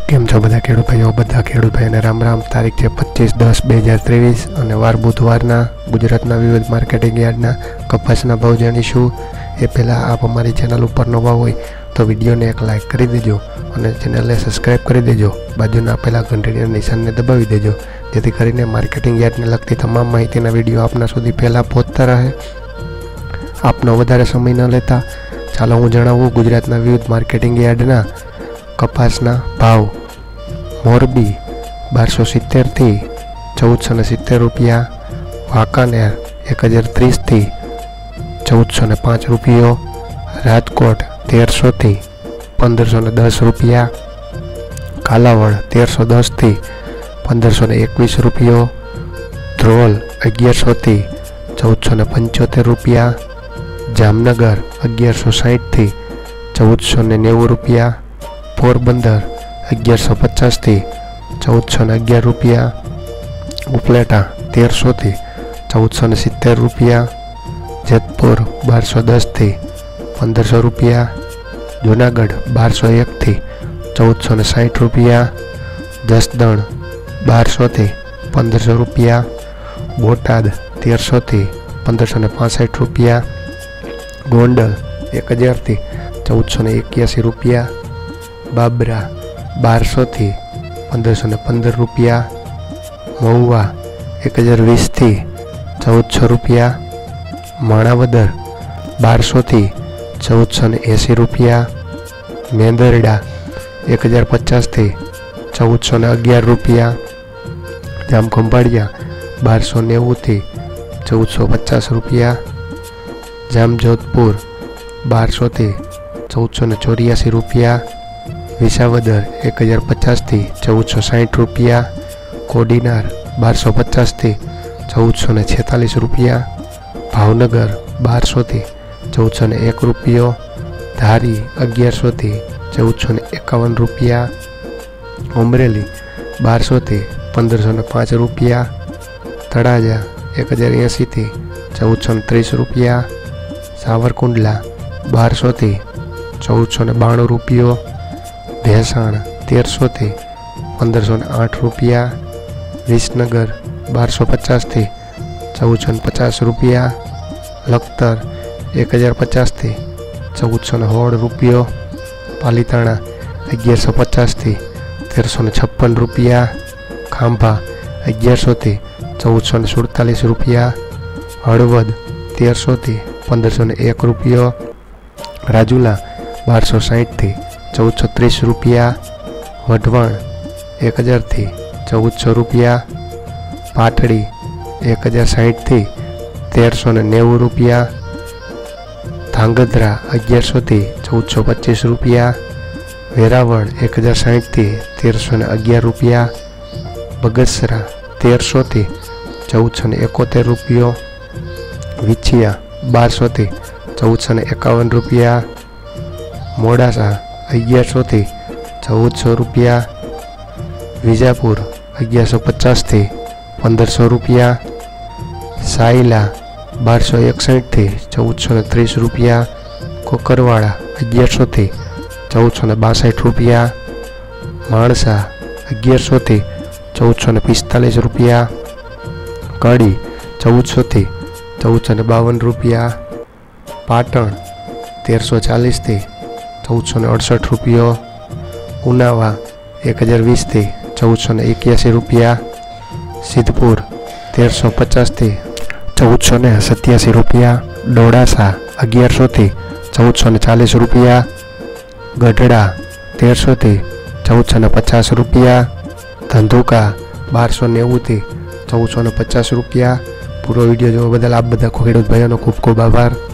केम छो बधा खेडूत भाईओ राम राम। तारीख है 25/10/2023 और वार बुधवारना गुजरातना विविध मार्केटिंग यार्डना कपासना भाव जाणीशुं। ए पहला आप अमारी चेनल पर नवा होय तो विडियो ने एक लाइक कर दीजो और चेनल ने सब्सक्राइब कर दीजो। बाजुना पेला घंटीना निशान ने दबावी देजो जेथी करीने मार्केटिंग यार्ड ने लगती तमाम माहितीना विडियो आपना सुधी पहला पहोंचता रहे। आपनो वधारे समय न लेता चालो हूँ जणावुं गुजरातना विविध मार्केटिंग यार्डना कपासना भाव। मोरबी 1270 थी 1470 रुपया, वाकानेर 1030 थी 1405 रुपये, राजकोट 1300 थी 1510 रुपया, कालावड़ 1310 थी 1521 रुपये, ध्रोल 1100 थी 1475 रुपया, जामनगर 1160 थी 1490 रुपया, पोरबंदर 1150 थी 1411 रुपया, उपलेटा 1300 थी 1470 रुपया, जेतपुर 1210 थी 1500 रुपया, जूनागढ़ 1201 थी 1460 रुपया, जसदण 1200 थी 1500 रुपया, बोटाद 1300 थी 1565 रुपया, गोंडल 1000 थी 1481 रुपया, बाबरा 1200 थी 1515 रुपया, महुआ 1020 थी 1400 रुपया, माणावदर 1200 थी 1480 रुपया, मेंदरडा 1050 थी 1411 रुपया, जामखंभाळिया 1290 थी 1450 रुपया, जामजोधपुर 1200 थी 1484 रुपया, विसावदर 1050 थी 1460 रुपया, कोडीनार 1250 थी 1446 रुपया, भावनगर 1200 थी 1401 रुपयो, धारी 1100 थी 1451 रुपया, अमरेली 1200 थी 1505 रुपया, तळाजा 1080 थी 1430 रुपया, सावरकुंडला 1200 थी 1492 रुपयो, भेसाण 1300 थी 1508 रुपया, विसनगर 1250 थी 1450 रुपया, लखतर 1050 थी 1416 रुपयो, पालीताणा 1150 थी 1356 रुपया, खांभा 1100 थी 1447 रुपया, हळवद 1300 थी 1501 रुपयो, राजुला 1260 थी 1430 रुपया, वढवाण 1000 थी 1400 रुपया, पाटड़ी 1060 थी 1390 रुपया, धांगध्रा 1100 थी 1425 रुपया, वेरावळ 1060 थी 1311 रुपया, बगसरा 1300 थी 1471 रुपयो, विछिया 1200 थी 1451 रुपया, मोडासा 1100 थी 1400 रुपया, विजापुर 1150 थी 1500 रुपया, साइला 1261 थी 1430 रुपया, कोकरवाड़ा 1100 थी 1462 रुपया, माणसा 1100 थी 1445 रुपया, कड़ी 1400 थी 1452 रुपया, पाटण 1340 थी 1468 रुपयो, उनावा 1020 थी 1481 रुपया, सिद्धपुर 1350 थी 1487 रुपया, डोडासा 1100 थी 1440 रुपया, गढ़ड़ा 1300 थी 1450 रुपया, धंधुका 1290 थी 1450 रुपया। पूरो विडियो जो बदल आप बधा खेडूत भाईओनो खूब खूब आभार।